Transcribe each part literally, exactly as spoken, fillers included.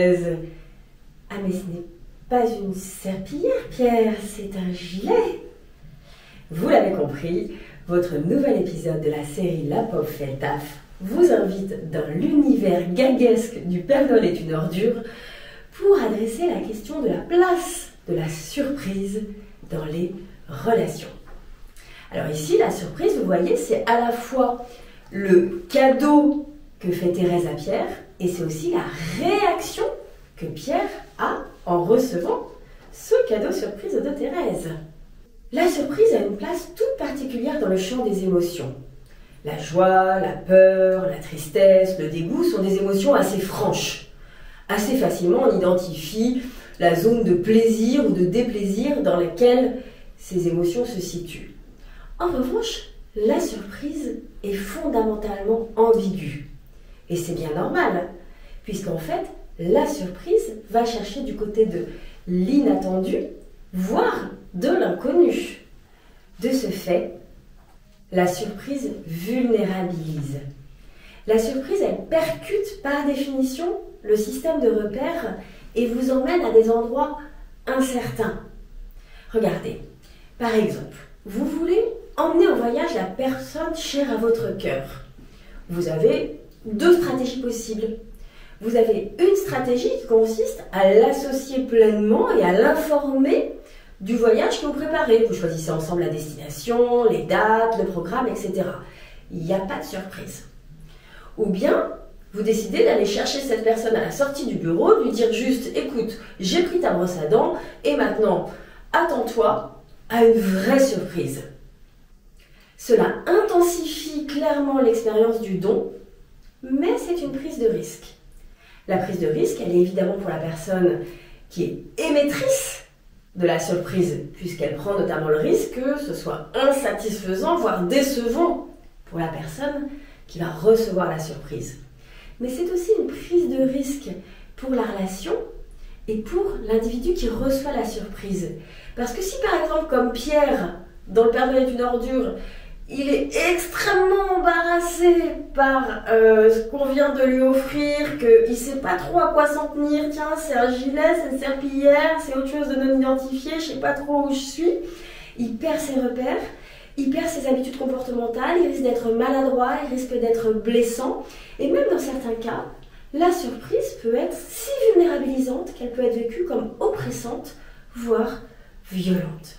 Thérèse. Ah mais ce n'est pas une serpillière, Pierre, c'est un gilet. Vous l'avez compris, votre nouvel épisode de la série La pauvre fait le taf vous invite dans l'univers gaguesque du Père Noël est une ordure pour adresser la question de la place de la surprise dans les relations. Alors ici, la surprise, vous voyez, c'est à la fois le cadeau que fait Thérèse à Pierre et c'est aussi la réaction que Pierre a en recevant ce cadeau surprise de Thérèse. La surprise a une place toute particulière dans le champ des émotions. La joie, la peur, la tristesse, le dégoût sont des émotions assez franches. Assez facilement, on identifie la zone de plaisir ou de déplaisir dans laquelle ces émotions se situent. En revanche, la surprise est fondamentalement ambiguë. Et c'est bien normal, puisqu'en fait, la surprise va chercher du côté de l'inattendu, voire de l'inconnu. De ce fait, la surprise vulnérabilise. La surprise, elle percute par définition le système de repères et vous emmène à des endroits incertains. Regardez, par exemple, vous voulez emmener en voyage la personne chère à votre cœur. Vous avez deux stratégies possibles. Vous avez une stratégie qui consiste à l'associer pleinement et à l'informer du voyage que vous préparez. Vous choisissez ensemble la destination, les dates, le programme, et cetera. Il n'y a pas de surprise. Ou bien, vous décidez d'aller chercher cette personne à la sortie du bureau, lui dire juste « Écoute, j'ai pris ta brosse à dents et maintenant, attends-toi à une vraie surprise. » Cela intensifie clairement l'expérience du don, mais c'est une prise de risque. La prise de risque, elle est évidemment pour la personne qui est émettrice de la surprise, puisqu'elle prend notamment le risque que ce soit insatisfaisant, voire décevant pour la personne qui va recevoir la surprise. Mais c'est aussi une prise de risque pour la relation et pour l'individu qui reçoit la surprise. Parce que si par exemple, comme Pierre, dans Le Père Noël est une ordure, il est extrêmement embarrassé par euh, ce qu'on vient de lui offrir, qu'il ne sait pas trop à quoi s'en tenir. Tiens, c'est un gilet, c'est une serpillière, c'est autre chose de non identifié, je ne sais pas trop où je suis. Il perd ses repères, il perd ses habitudes comportementales, il risque d'être maladroit, il risque d'être blessant. Et même dans certains cas, la surprise peut être si vulnérabilisante qu'elle peut être vécue comme oppressante, voire violente.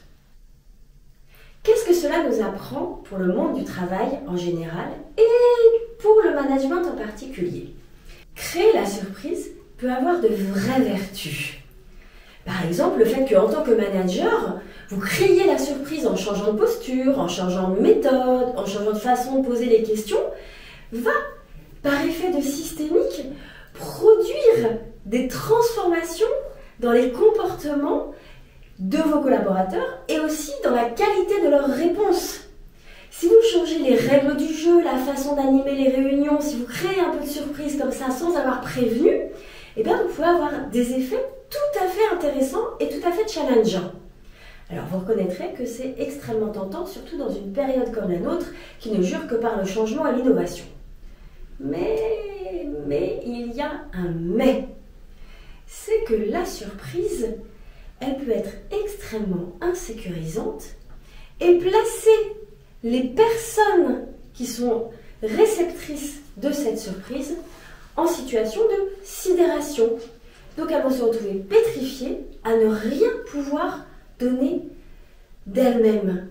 Qu'est-ce que cela nous apprend pour le monde du travail en général et pour le management en particulier? Créer la surprise peut avoir de vraies vertus. Par exemple, le fait qu'en tant que manager, vous créiez la surprise en changeant de posture, en changeant de méthode, en changeant de façon de poser les questions, va, par effet de systémique, produire des transformations dans les comportements de vos collaborateurs et aussi dans la qualité de leurs réponses. Si vous changez les règles du jeu, la façon d'animer les réunions, si vous créez un peu de surprise comme ça sans avoir prévenu, eh bien vous pouvez avoir des effets tout à fait intéressants et tout à fait challengeants. Alors vous reconnaîtrez que c'est extrêmement tentant, surtout dans une période comme la nôtre qui ne jure que par le changement et l'innovation. Mais, mais il y a un mais. C'est que la surprise, elle peut être extrêmement insécurisante et placer les personnes qui sont réceptrices de cette surprise en situation de sidération. Donc elles vont se retrouver pétrifiées à ne rien pouvoir donner d'elles-mêmes.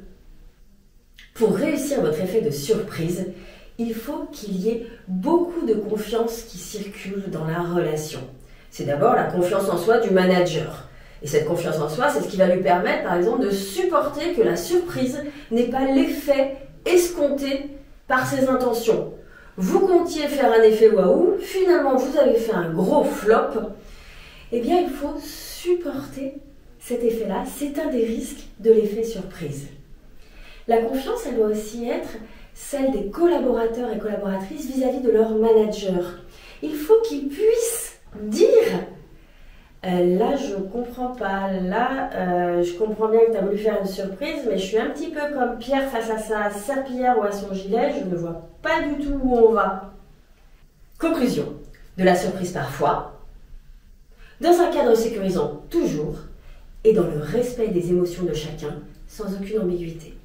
Pour réussir votre effet de surprise, il faut qu'il y ait beaucoup de confiance qui circule dans la relation. C'est d'abord la confiance en soi du manager. Et cette confiance en soi, c'est ce qui va lui permettre, par exemple, de supporter que la surprise n'ait pas l'effet escompté par ses intentions. Vous comptiez faire un effet waouh, finalement vous avez fait un gros flop. Eh bien, il faut supporter cet effet-là. C'est un des risques de l'effet surprise. La confiance, elle doit aussi être celle des collaborateurs et collaboratrices vis-à-vis de leur manager. Il faut qu'ils puissent dire Euh, là, je comprends pas. Là, euh, je comprends bien que tu as voulu faire une surprise, mais je suis un petit peu comme Pierre face à sa serpillière ou à son gilet. Je ne vois pas du tout où on va. Conclusion. De la surprise parfois, dans un cadre sécurisant toujours et dans le respect des émotions de chacun, sans aucune ambiguïté.